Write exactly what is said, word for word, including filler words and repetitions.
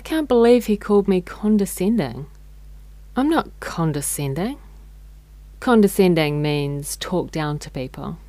can't believe he called me condescending. I'm not condescending. Condescending means talk down to people.